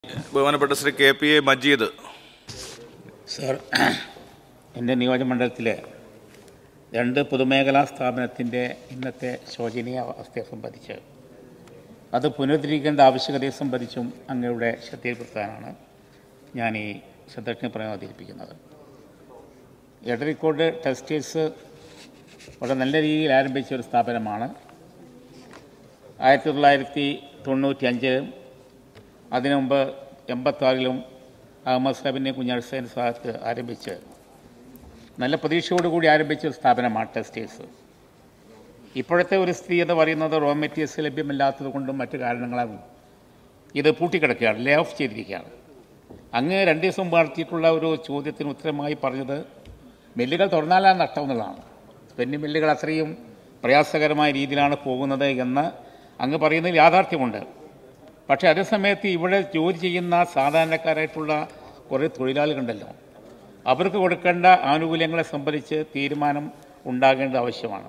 ബഹുമാനപ്പെട്ട Shri KPA Majeed. Sir, എൻ്റെ നിയോജകമണ്ഡലത്തിലെ 2 പൊതുമേഖലാ സ്ഥാപനത്തിൻ്റെ ഇന്നത്തെ ശോചനീയ അവസ്ഥയെ സംബന്ധിച്ച് അത് പുനരുദ്ധരിക്കേണ്ട ആവശ്യകതയെ സംബന്ധിച്ചും അങ്ങയുടെ ശ്രദ്ധയിൽപ്പെടുത്താനാണ് ഞാൻ ഈ ശ്രദ്ധ അവതരിപ്പിക്കുന്നത്. എടരിക്കോട് ടെക്സ്റ്റൈൽസ് വളരെ നല്ല രീതിയിൽ ആരംഭിച്ച ഒരു സ്ഥാപനമാണ്. 1995 അതിനു മുമ്പ് 86 അഹമ്മദ് സാഹിബിൻ്റെ കുഞ്ഞാളി സാഹിബിൻ്റെ സ്ഥാനത്ത് ആരംഭിച്ച് നല്ല പ്രതീക്ഷയോടുകൂടി ആരംഭിച്ച ഒരു സ്ഥാപനമാണ് ടെക്സ്റ്റൈൽസ്. ഇപ്പോഴത്തെ ഒരു സ്ഥിതി എന്ന് പറയുന്നത് റോ മെറ്റീരിയൽസ് ലഭ്യമല്ലാത്തത് കൊണ്ടും മറ്റു കാരണങ്ങളാലും ഇത് പൂട്ടിക്കിടക്കുകയാണ്, ലേ ഓഫ് ചെയ്തിരിക്കുകയാണ്. അങ്ങ് 2 ദിവസം മുമ്പ് നടത്തിയിട്ടുള്ള ഒരു ചോദ്യത്തിന് ഉത്തരമായി പറഞ്ഞത് മില്ലുകൾ തുറന്നാലാണ് നഷ്ടം എന്നുള്ളതാണ്. സ്പെന്നിങ് മില്ലുകൾ അത്രയും പ്രയാസകരമായ രീതിയിലാണ് പോകുന്നത് എന്ന് അങ്ങ് പറയുന്നതിൽ യാഥാർത്ഥ്യമുണ്ട്. പക്ഷേ അതേസമയത്ത് ഇവിടെ ജോലി ചെയ്യുന്ന സാധാരണക്കാരായിട്ടുള്ള കുറേ തൊഴിലാളികളുണ്ടല്ലോ, അവർക്ക് കൊടുക്കേണ്ട ആനുകൂല്യങ്ങളെ സംബന്ധിച്ച് തീരുമാനം ഉണ്ടാകേണ്ടത് ആവശ്യമാണ്.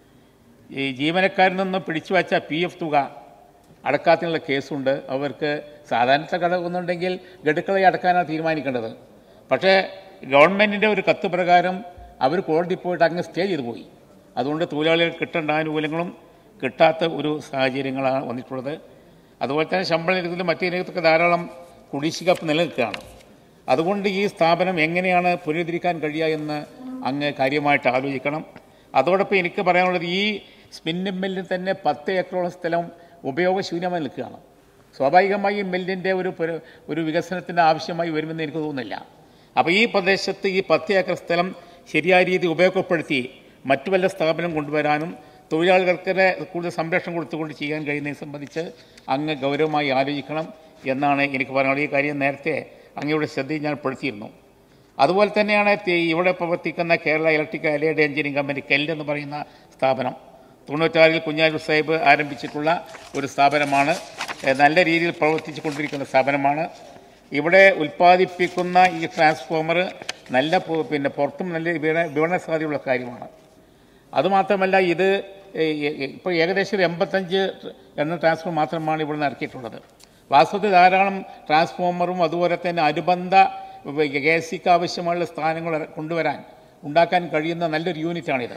ഈ ജീവനക്കാരിൽ നിന്ന് പിടിച്ചു വച്ച PF തുക അടക്കാത്തിനുള്ള കേസുണ്ട്. അവർക്ക് സാധാരണ കടകുന്നുണ്ടെങ്കിൽ ഗഡുക്കളെ അടക്കാനാണ് തീരുമാനിക്കേണ്ടത്. പക്ഷേ ഗവൺമെൻറ്റിൻ്റെ ഒരു കത്ത് പ്രകാരം അവർ കോടതി പോയിട്ട് അങ്ങ് സ്റ്റേ ചെയ്തു പോയി. അതുകൊണ്ട് തൊഴിലാളികൾ കിട്ടേണ്ട ആനുകൂല്യങ്ങളും കിട്ടാത്ത ഒരു സാഹചര്യങ്ങളാണ് വന്നിട്ടുള്ളത്. അതുപോലെ തന്നെ ശമ്പള നിരക്കിലും മറ്റു നിരക്കൊക്കെ ധാരാളം കുടിശ്ശിക നിലനിൽക്കുകയാണ്. അതുകൊണ്ട് ഈ സ്ഥാപനം എങ്ങനെയാണ് പുനരുദ്ധരിക്കാൻ കഴിയുക എന്ന് അങ്ങ് കാര്യമായിട്ട് ആലോചിക്കണം. അതോടൊപ്പം എനിക്ക് പറയാനുള്ളത്, ഈ സ്പിന്നിംഗ് മില്ലിൽ തന്നെ 10 ഏക്കറോളം സ്ഥലം ഉപയോഗശൂന്യമായി നിൽക്കുകയാണ്. സ്വാഭാവികമായി ഈ മില്ലിൻ്റെ ഒരു വികസനത്തിൻ്റെ ആവശ്യമായി വരുമെന്ന് എനിക്ക് തോന്നുന്നില്ല. അപ്പോൾ ഈ പ്രദേശത്ത് ഈ 10 ഏക്കർ സ്ഥലം ശരിയായ രീതി ഉപയോഗപ്പെടുത്തി മറ്റു വല്ല സ്ഥാപനം കൊണ്ടുവരാനും തൊഴിലാളികൾക്ക് കൂടുതൽ സംരക്ഷണം കൊടുത്തുകൊണ്ട് ചെയ്യാൻ കഴിയുന്നതിനെ സംബന്ധിച്ച് അങ്ങ് ഗൗരവമായി ആലോചിക്കണം എന്നാണ് എനിക്ക് പറയാനുള്ളത്. ഈ കാര്യം നേരത്തെ അങ്ങയുടെ ശ്രദ്ധയിൽ ഞാൻ പെടുത്തിയിരുന്നു. അതുപോലെ തന്നെയാണ് ഇവിടെ പ്രവർത്തിക്കുന്ന Kerala electrical allied engineering company KEL എന്ന് പറയുന്ന സ്ഥാപനം. 96 കുഞ്ഞാലി സാഹിബ് ആരംഭിച്ചിട്ടുള്ള ഒരു സ്ഥാപനമാണ്. നല്ല രീതിയിൽ പ്രവർത്തിച്ചു കൊണ്ടിരിക്കുന്ന സ്ഥാപനമാണ്. ഇവിടെ ഉൽപ്പാദിപ്പിക്കുന്ന ഈ ട്രാൻസ്ഫോമർ നല്ല പുറത്തും നല്ല വിപണന സാധ്യതയുള്ള കാര്യമാണ്. അതുമാത്രമല്ല, ഇത് ഇപ്പോൾ ഏകദേശം 85 എണ്ണ ട്രാൻസ്ഫോമർ മാത്രമാണ് ഇവിടെ ഇറക്കിയിട്ടുള്ളത്. വാസ്തവത്തിൽ ധാരാളം ട്രാൻസ്ഫോമറും അതുപോലെ തന്നെ അനുബന്ധ KSCക്ക് ആവശ്യമുള്ള സ്ഥാനങ്ങൾ ഉണ്ടാക്കാൻ കഴിയുന്ന നല്ലൊരു യൂണിറ്റാണിത്.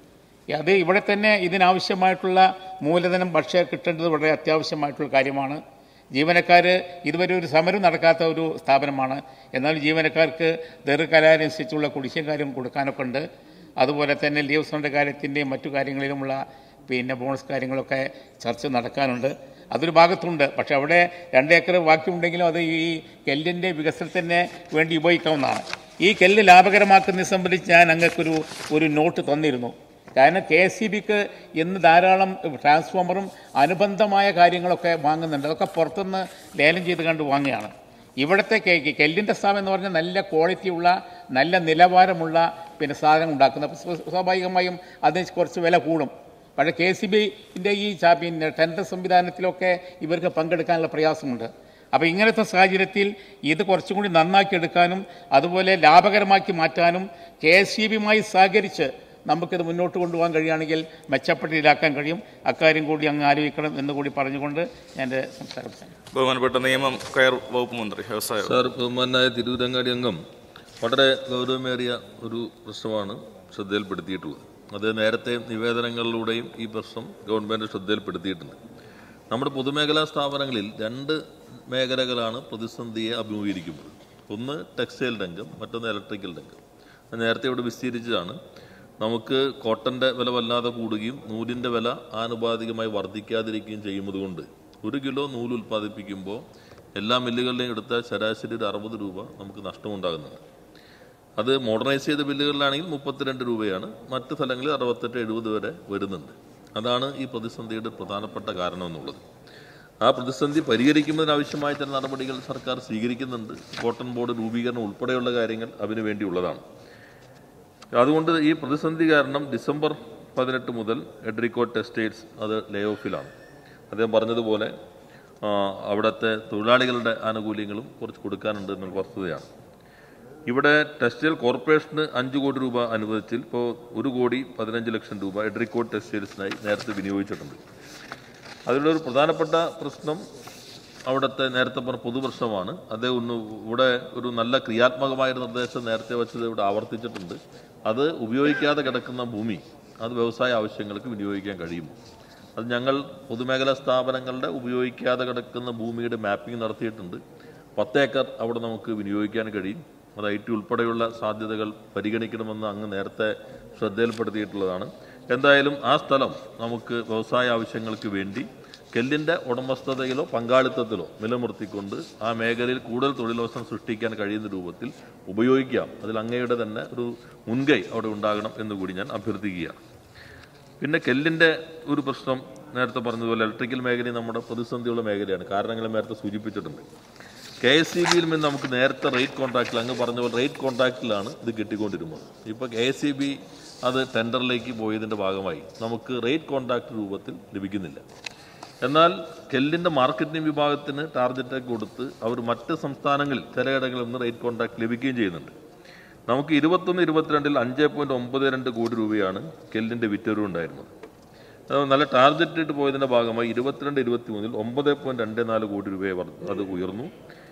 അത് ഇവിടെ തന്നെ ഇതിനാവശ്യമായിട്ടുള്ള മൂലധനം പക്ഷേ കിട്ടേണ്ടത് വളരെ അത്യാവശ്യമായിട്ടുള്ള കാര്യമാണ്. ജീവനക്കാർ ഇതുവരെ ഒരു സമരം നടക്കാത്ത ഒരു സ്ഥാപനമാണ്. എന്നാൽ ജീവനക്കാർക്ക് ദീർഘകാലാനുസരിച്ചുള്ള കുടിശ്ശിക കാര്യം കൊടുക്കാനൊക്കെ ഉണ്ട്. അതുപോലെ തന്നെ ലീവ്സിൻ്റെ കാര്യത്തിൻ്റെയും മറ്റു കാര്യങ്ങളിലുമുള്ള ബോണസ് കാര്യങ്ങളൊക്കെ ചർച്ച നടക്കാനുണ്ട്. അതൊരു ഭാഗത്തുണ്ട്. പക്ഷേ അവിടെ 2 ഏക്കർ ബാക്കിയുണ്ടെങ്കിലും അത് ഈ KELന്റെ വികസനത്തിന് വേണ്ടി ഉപയോഗിക്കാവുന്നതാണ്. ഈ KEL ലാഭകരമാക്കുന്നതിനെ സംബന്ധിച്ച് ഞാൻ അങ്ങക്കൊരു നോട്ട് തന്നിരുന്നു. കാരണം KSCBക്ക് ഇന്ന് ധാരാളം ട്രാൻസ്ഫോമറും അനുബന്ധമായ കാര്യങ്ങളൊക്കെ വാങ്ങുന്നുണ്ട്. അതൊക്കെ പുറത്തുനിന്ന് ലേലം ചെയ്ത് കണ്ട് വാങ്ങുകയാണ്. ഇവിടുത്തെ KELന്റെ സ്ഥാപനം എന്ന് പറഞ്ഞാൽ നല്ല ക്വാളിറ്റിയുള്ള നല്ല നിലവാരമുള്ള സാധനം ഉണ്ടാക്കുന്നത്. അപ്പോൾ സ്വാഭാവികമായും അതിന് കുറച്ച് വില കൂടും. പക്ഷേ KSCBൻ്റെ ഈ ടെൻഡർ സംവിധാനത്തിലൊക്കെ ഇവർക്ക് പങ്കെടുക്കാനുള്ള പ്രയാസമുണ്ട്. അപ്പോൾ ഇങ്ങനത്തെ സാഹചര്യത്തിൽ ഇത് കുറച്ചും കൂടി നന്നാക്കി എടുക്കാനും അതുപോലെ ലാഭകരമാക്കി മാറ്റാനും KSCBയുമായി സഹകരിച്ച് നമുക്കിത് മുന്നോട്ട് കൊണ്ടുപോകാൻ കഴിയുകയാണെങ്കിൽ മെച്ചപ്പെട്ട രീതിയിലാക്കാൻ കഴിയും. അക്കാര്യം കൂടി അങ്ങ് ആലോചിക്കണം എന്നുകൂടി പറഞ്ഞുകൊണ്ട് ഞാൻ എൻ്റെ സംസാരം. ബഹുമാനപ്പെട്ട നിയമം കയർ വകുപ്പ് മന്ത്രി വ്യവസായ സാർ, ബഹുമാനായ തിരൂരങ്ങാടി അംഗം വളരെ ഗൗരവമേറിയ ഒരു പ്രശ്നമാണ് ശ്രദ്ധയിൽപ്പെടുത്തിയിട്ടുള്ളത്. അത് നേരത്തെ നിവേദനങ്ങളിലൂടെയും ഈ പ്രശ്നം ഗവൺമെൻറ് ശ്രദ്ധയിൽപ്പെടുത്തിയിട്ടുണ്ട്. നമ്മുടെ പൊതുമേഖലാ സ്ഥാപനങ്ങളിൽ 2 മേഖലകളാണ് പ്രതിസന്ധിയെ അഭിമുഖീകരിക്കുന്നത്. ഒന്ന് ടെക്സ്റ്റൈൽ രംഗം, മറ്റൊന്ന് ഇലക്ട്രിക്കൽ രംഗം. നേരത്തെ ഇവിടെ വിസ്തീരിച്ചതാണ്. നമുക്ക് കോട്ടൻ്റെ വില വല്ലാതെ കൂടുകയും നൂലിൻ്റെ വില ആനുപാതികമായി വർദ്ധിക്കാതിരിക്കുകയും ചെയ്യുന്നതുകൊണ്ട് 1 കിലോ നൂല് ഉൽപ്പാദിപ്പിക്കുമ്പോൾ എല്ലാ മില്ലുകളിലെയും എടുത്താൽ ശരാശരി ഒരു 60 രൂപ നമുക്ക് നഷ്ടമുണ്ടാകുന്നുണ്ട്. അത് മോഡേണൈസ് ചെയ്ത ബില്ലുകളിലാണെങ്കിൽ 32 രൂപയാണ്. മറ്റ് സ്ഥലങ്ങളിൽ 68-70 വരെ വരുന്നുണ്ട്. അതാണ് ഈ പ്രതിസന്ധിയുടെ പ്രധാനപ്പെട്ട കാരണം എന്നുള്ളത്. ആ പ്രതിസന്ധി പരിഹരിക്കുന്നതിനാവശ്യമായ ചില നടപടികൾ സർക്കാർ സ്വീകരിക്കുന്നുണ്ട്. കോട്ടൺ ബോർഡ് രൂപീകരണം ഉൾപ്പെടെയുള്ള കാര്യങ്ങൾ അതിനു വേണ്ടിയുള്ളതാണ്. അതുകൊണ്ട് ഈ പ്രതിസന്ധി കാരണം ഡിസംബർ 18 മുതൽ എഡ്രിക്കോട്ട് ടെക്സ്റ്റൈൽസ് അത് ലേ ഓഫിലാണ്. അദ്ദേഹം പറഞ്ഞതുപോലെ അവിടുത്തെ തൊഴിലാളികളുടെ ആനുകൂല്യങ്ങളും കുറച്ച് കൊടുക്കാനുണ്ട് എന്നുള്ള വസ്തുതയാണ്. ഇവിടെ ടെക്സ്റ്റൈൽ കോർപ്പറേഷന് 5 കോടി രൂപ അനുവദിച്ചിൽ ഇപ്പോൾ 1,15,00,000 രൂപ എഡ്രിക്കോട്ട് ടെക്സ്റ്റൈൽസിനായി നേരത്തെ വിനിയോഗിച്ചിട്ടുണ്ട്. അതിലൊരു പ്രധാനപ്പെട്ട പ്രശ്നം അവിടുത്തെ നേരത്തെ പറഞ്ഞ പൊതുപ്രശ്നമാണ്. അദ്ദേഹം ഇവിടെ ഒരു നല്ല ക്രിയാത്മകമായ നിർദ്ദേശം നേരത്തെ വെച്ചത് ഇവിടെ ആവർത്തിച്ചിട്ടുണ്ട്. അത് ഉപയോഗിക്കാതെ കിടക്കുന്ന ഭൂമി അത് വ്യവസായ ആവശ്യങ്ങൾക്ക് വിനിയോഗിക്കാൻ കഴിയുമോ? അത് ഞങ്ങൾ പൊതുമേഖലാ സ്ഥാപനങ്ങളുടെ ഉപയോഗിക്കാതെ കിടക്കുന്ന ഭൂമിയുടെ മാപ്പിംഗ് നടത്തിയിട്ടുണ്ട്. 10 ഏക്കർ അവിടെ നമുക്ക് വിനിയോഗിക്കാൻ കഴിയും. അത് IT ഉൾപ്പെടെയുള്ള സാധ്യതകൾ പരിഗണിക്കണമെന്ന് അങ്ങ് നേരത്തെ ശ്രദ്ധയിൽപ്പെടുത്തിയിട്ടുള്ളതാണ്. എന്തായാലും ആ സ്ഥലം നമുക്ക് വ്യവസായ ആവശ്യങ്ങൾക്ക് വേണ്ടി കെല്ലിൻ്റെ ഉടമസ്ഥതയിലോ പങ്കാളിത്തത്തിലോ നിലനിർത്തിക്കൊണ്ട് ആ മേഖലയിൽ കൂടുതൽ തൊഴിലവസരം സൃഷ്ടിക്കാൻ കഴിയുന്ന രൂപത്തിൽ ഉപയോഗിക്കാം. അതിൽ അങ്ങയുടെ തന്നെ ഒരു മുൻകൈ അവിടെ ഉണ്ടാകണം എന്നുകൂടി ഞാൻ അഭ്യർത്ഥിക്കുകയാണ്. പിന്നെ കെല്ലിൻ്റെ ഒരു പ്രശ്നം നേരത്തെ പറഞ്ഞതുപോലെ ഇലക്ട്രിക്കൽ മേഖലയും നമ്മുടെ പ്രതിസന്ധിയുള്ള മേഖലയാണ്. കാരണങ്ങൾ നേരത്തെ സൂചിപ്പിച്ചിട്ടുണ്ട്. KSEBയിൽ നിന്ന് നമുക്ക് നേരത്തെ റേറ്റ് കോൺട്രാക്റ്റിൽ അങ്ങ് പറഞ്ഞ പോലെ റേറ്റ് കോൺട്രാക്റ്റിലാണ് ഇത് കിട്ടിക്കൊണ്ടിരുന്നത്. ഇപ്പോൾ KSEB അത് ടെൻഡറിലേക്ക് പോയതിൻ്റെ ഭാഗമായി നമുക്ക് റേറ്റ് കോൺട്രാക്റ്റ് രൂപത്തിൽ ലഭിക്കുന്നില്ല. എന്നാൽ കെല്ലിൻ്റെ മാർക്കറ്റിംഗ് വിഭാഗത്തിന് ടാർഗറ്റൊക്കെ കൊടുത്ത് അവർ മറ്റ് സംസ്ഥാനങ്ങളിൽ ചിലയിടങ്ങളിൽ നിന്ന് റേറ്റ് കോൺട്രാക്ട് ലഭിക്കുകയും ചെയ്യുന്നുണ്ട്. നമുക്ക് 21-22 5.92 കോടി രൂപയാണ് കെല്ലിൻ്റെ വിറ്റൊരു ഉണ്ടായിരുന്നത്. നല്ല ടാർഗറ്റ് ഇട്ട് പോയതിൻ്റെ ഭാഗമായി 22-23 9.24 കോടി രൂപയെ അത് ഉയർന്നു.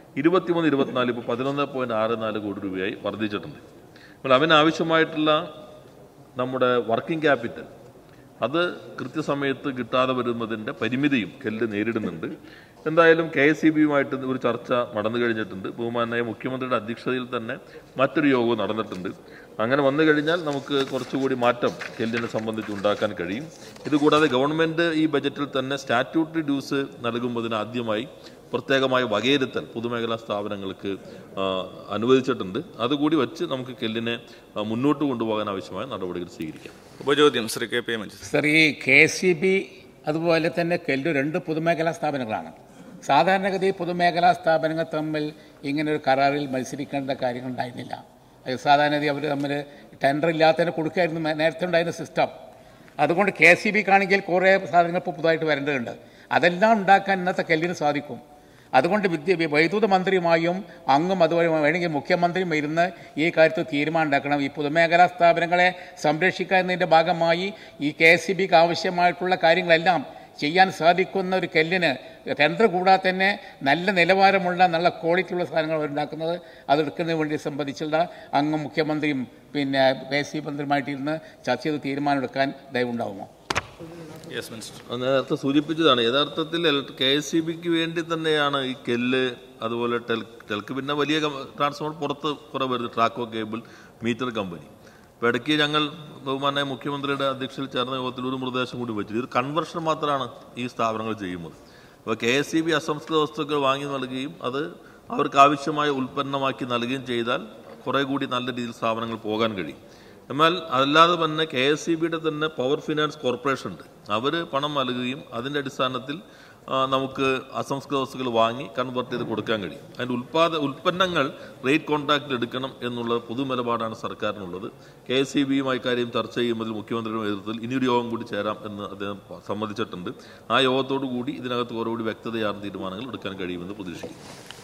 23-24 ഇപ്പോൾ 11.64 കോടി രൂപയായി വർദ്ധിച്ചിട്ടുണ്ട്. അപ്പോൾ അതിനാവശ്യമായിട്ടുള്ള നമ്മുടെ വർക്കിംഗ് ക്യാപിറ്റൽ അത് കൃത്യസമയത്ത് കിട്ടാതെ വരുന്നതിൻ്റെ പരിമിതിയും കെല്ല് നേരിടുന്നുണ്ട്. എന്തായാലും KSEBയുമായിട്ട് ഒരു ചർച്ച നടന്നു കഴിഞ്ഞിട്ടുണ്ട്. ബഹുമാനായ മുഖ്യമന്ത്രിയുടെ അധ്യക്ഷതയിൽ തന്നെ മറ്റൊരു യോഗവും നടന്നിട്ടുണ്ട്. അങ്ങനെ വന്നു കഴിഞ്ഞാൽ നമുക്ക് കുറച്ചുകൂടി മാറ്റം കെല്ലിനെ സംബന്ധിച്ച് ഉണ്ടാക്കാൻ കഴിയും. ഇതുകൂടാതെ ഗവൺമെൻറ് ഈ ബജറ്റിൽ തന്നെ സ്റ്റാറ്റ്യൂട്ടറി ഡ്യൂസ് നൽകുന്നതിന് ആദ്യമായി പ്രത്യേകമായ വകയിരുത്തൽ പൊതുമേഖലാ സ്ഥാപനങ്ങൾക്ക് അനുവദിച്ചിട്ടുണ്ട്. അതുകൂടി വെച്ച് നമുക്ക് കെല്ലിനെ മുന്നോട്ട് കൊണ്ടുപോകാൻ ആവശ്യമായ നടപടികൾ സ്വീകരിക്കാം. ഉപചോദ്യം ശ്രീ KPA മഞ്ജീദ്. സർ, ഈ KSEB അതുപോലെ തന്നെ കെല്ല് 2 പൊതുമേഖലാ സ്ഥാപനങ്ങളാണ്. സാധാരണഗതി പൊതുമേഖലാ സ്ഥാപനങ്ങൾ തമ്മിൽ ഇങ്ങനൊരു കരാറിൽ മത്സരിക്കേണ്ട കാര്യങ്ങൾ ഉണ്ടായിരുന്നില്ല. സാധാരണഗതി അവർ തമ്മിൽ ടെൻഡർ ഇല്ലാത്തതിന് കൊടുക്കുകയായിരുന്നു നേരത്തെ ഉണ്ടായിരുന്ന സിസ്റ്റം. അതുകൊണ്ട് KSEBക്കാണെങ്കിൽ കുറേ സാധനങ്ങൾ ഇപ്പോൾ പുതുതായിട്ട് വരേണ്ടതുണ്ട്. അതെല്ലാം ഉണ്ടാക്കാൻ ഇന്നത്തെ കെല്ലിന് സാധിക്കും. അതുകൊണ്ട് വൈദ്യുത മന്ത്രിയുമായും അങ്ങും അതുപോലെ വേണമെങ്കിൽ മുഖ്യമന്ത്രിയും ഇരുന്ന് ഈ കാര്യത്തിൽ തീരുമാനം ഉണ്ടാക്കണം. ഈ പൊതുമേഖലാ സ്ഥാപനങ്ങളെ സംരക്ഷിക്കുന്നതിൻ്റെ ഭാഗമായി ഈ KSEBക്ക് ആവശ്യമായിട്ടുള്ള കാര്യങ്ങളെല്ലാം ചെയ്യാൻ സാധിക്കുന്ന ഒരു കെല്ലിന് ടെൻഡർ കൂടാതെ തന്നെ നല്ല നിലവാരമുള്ള നല്ല ക്വാളിറ്റിയുള്ള സാധനങ്ങൾ ഉണ്ടാക്കുന്നത് അതെടുക്കുന്നതിന് വേണ്ടി സംബന്ധിച്ചുള്ള അങ്ങും മുഖ്യമന്ത്രിയും പിന്നെ KSEB മന്ത്രിയുമായിട്ടിരുന്ന് ചർച്ച ചെയ്ത് തീരുമാനമെടുക്കാൻ ദയവുണ്ടാകുമോ? നേരത്തെ സൂചിപ്പിച്ചതാണ്. യഥാർത്ഥത്തിൽ KSEBക്ക് വേണ്ടി തന്നെയാണ് ഈ കെല്ല് അതുപോലെ ടെൽക്ക് പിന്നെ വലിയ ട്രാൻസ്ഫോർമർ പുറത്ത് കുറേ വരുന്നത് ട്രാക്കോ കേബിൾ മീറ്റർ കമ്പനി. ഇപ്പോൾ ഇടയ്ക്ക് ഞങ്ങൾ ബഹുമാനായ മുഖ്യമന്ത്രിയുടെ അധ്യക്ഷതയിൽ ചേർന്ന യോഗത്തിൽ ഒരു നിർദ്ദേശം കൂടി വെച്ചു. ഇത് കൺവെർഷൻ മാത്രമാണ് ഈ സ്ഥാപനങ്ങൾ ചെയ്യുന്നത്. അപ്പോൾ KSEB അസംസ്കൃത വസ്തുക്കൾ വാങ്ങി നൽകുകയും അത് അവർക്ക് ആവശ്യമായ ഉൽപ്പന്നമാക്കി നൽകുകയും ചെയ്താൽ കുറേ കൂടി നല്ല രീതിയിൽ സ്ഥാപനങ്ങൾ പോകാൻ കഴിയും. എന്നാൽ അതല്ലാതെ തന്നെ KSEBയുടെ തന്നെ പവർ ഫിനാൻസ് കോർപ്പറേഷൻ ഉണ്ട്. അവർ പണം നൽകുകയും അതിൻ്റെ അടിസ്ഥാനത്തിൽ നമുക്ക് അസംസ്കൃത വസ്തുക്കൾ വാങ്ങി കൺവെർട്ട് ചെയ്ത് കൊടുക്കാൻ കഴിയും. അതിൻ്റെ ഉൽപ്പന്നങ്ങൾ റേറ്റ് കോൺട്രാക്റ്റിൽ എടുക്കണം എന്നുള്ള പൊതു നിലപാടാണ് സർക്കാരിനുള്ളത്. KSEBയുമായി കാര്യം ചർച്ച ചെയ്യുമ്പോൾ മുഖ്യമന്ത്രിയുടെ നേതൃത്വത്തിൽ ഇനിയൊരു യോഗം കൂടി ചേരാം എന്ന് അദ്ദേഹം സമ്മതിച്ചിട്ടുണ്ട്. ആ യോഗത്തോടു കൂടി ഇതിനകത്ത് കുറച്ചുകൂടി വ്യക്തതയാർന്ന തീരുമാനങ്ങൾ എടുക്കാൻ കഴിയുമെന്ന് പ്രതീക്ഷിക്കുന്നു.